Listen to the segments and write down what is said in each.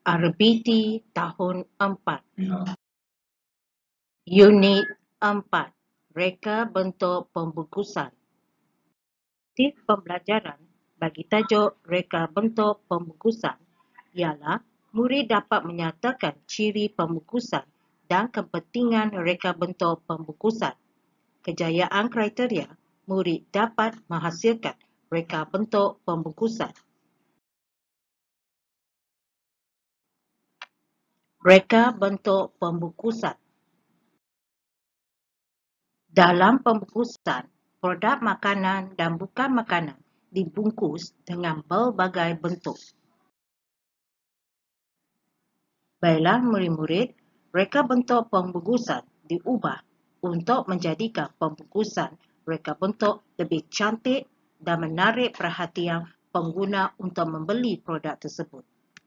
RBT tahun 4. Unit 4. Reka bentuk pembungkusan. Tip pembelajaran bagi tajuk reka bentuk pembungkusan ialah murid dapat menyatakan ciri pembungkusan dan kepentingan reka bentuk pembungkusan. Kejayaan kriteria, murid dapat menghasilkan reka bentuk pembungkusan. Reka bentuk pembungkusan. Dalam pembungkusan, produk makanan dan bukan makanan dibungkus dengan berbagai bentuk. Baiklah murid-murid, reka bentuk pembungkusan diubah untuk menjadikan pembungkusan reka bentuk lebih cantik dan menarik perhatian pengguna untuk membeli produk tersebut.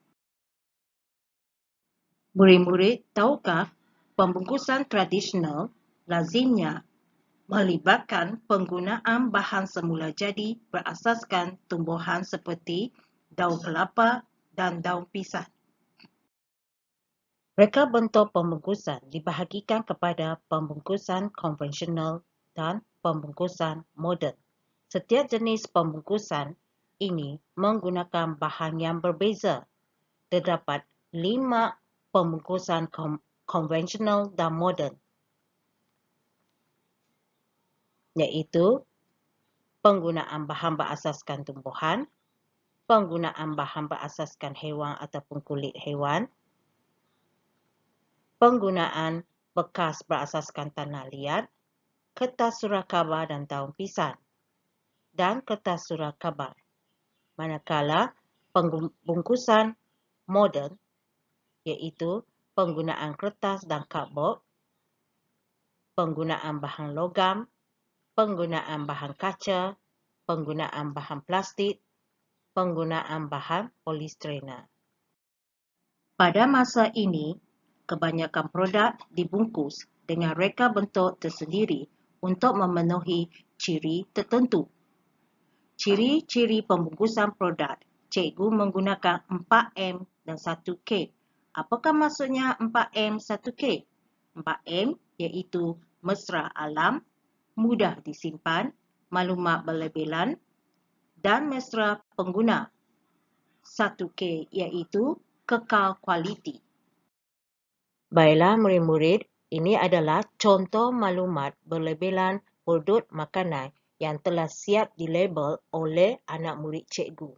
Murid-murid, tahukah pembungkusan tradisional lazimnya melibatkan penggunaan bahan semula jadi berasaskan tumbuhan seperti daun kelapa dan daun pisang. Reka bentuk pembungkusan dibahagikan kepada pembungkusan konvensional dan pembungkusan moden. Setiap jenis pembungkusan ini menggunakan bahan yang berbeza. Terdapat 5 pembungkusan konvensional dan moden, iaitu penggunaan bahan berasaskan tumbuhan, penggunaan bahan berasaskan haiwan ataupun kulit haiwan, penggunaan bekas berasaskan tanah liat, kertas surat khabar dan daun pisang, dan kertas surat khabar. Manakala pembungkusan moden iaitu penggunaan kertas dan kardboard, penggunaan bahan logam, penggunaan bahan kaca, penggunaan bahan plastik, penggunaan bahan polistrena. Pada masa ini, kebanyakan produk dibungkus dengan reka bentuk tersendiri untuk memenuhi ciri tertentu. Ciri-ciri pembungkusan produk, cikgu menggunakan 4M dan 1K. Apakah maksudnya 4M 1K? 4M iaitu mesra alam, mudah disimpan, maklumat berlebihan dan mesra pengguna. 1K iaitu kekal kualiti. Baiklah murid-murid, ini adalah contoh maklumat berlebihan produk makanan yang telah siap dilabel oleh anak murid cikgu.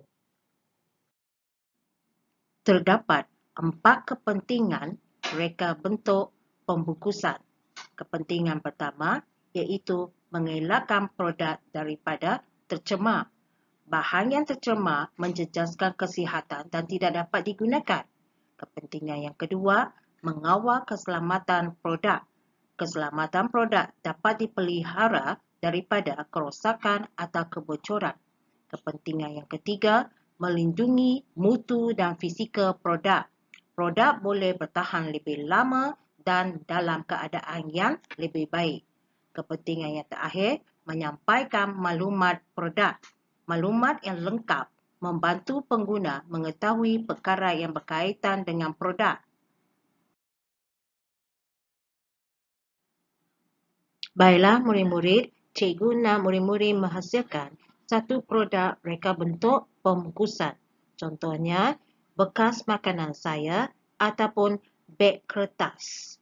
Terdapat 4 kepentingan reka bentuk pembungkusan. Kepentingan pertama iaitu mengelakkan produk daripada tercemar. Bahan yang tercemar menjejaskan kesihatan dan tidak dapat digunakan. Kepentingan yang kedua, mengawal keselamatan produk. Keselamatan produk dapat dipelihara daripada kerosakan atau kebocoran. Kepentingan yang ketiga, melindungi mutu dan fizikal produk. Produk boleh bertahan lebih lama dan dalam keadaan yang lebih baik. Kepentingan yang terakhir, menyampaikan maklumat produk. Maklumat yang lengkap membantu pengguna mengetahui perkara yang berkaitan dengan produk. Baiklah murid-murid, cikgu nak murid-murid menghasilkan satu produk reka bentuk pembungkusan. Contohnya, bekas makanan saya ataupun beg kertas.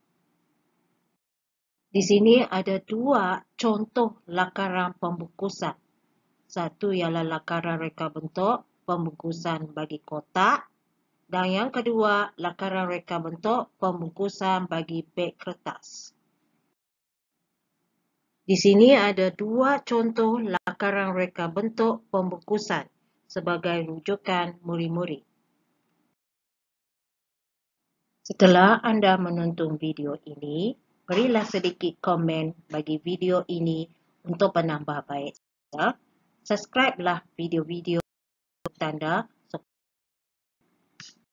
Di sini ada 2 contoh lakaran pembungkusan. Satu ialah lakaran reka bentuk pembungkusan bagi kotak dan yang kedua lakaran reka bentuk pembungkusan bagi beg kertas. Di sini ada 2 contoh lakaran reka bentuk pembungkusan sebagai rujukan murid-murid. Setelah anda menonton video ini, berilah sedikit komen bagi video ini untuk penambah baik. Subscribe-lah video-video tanda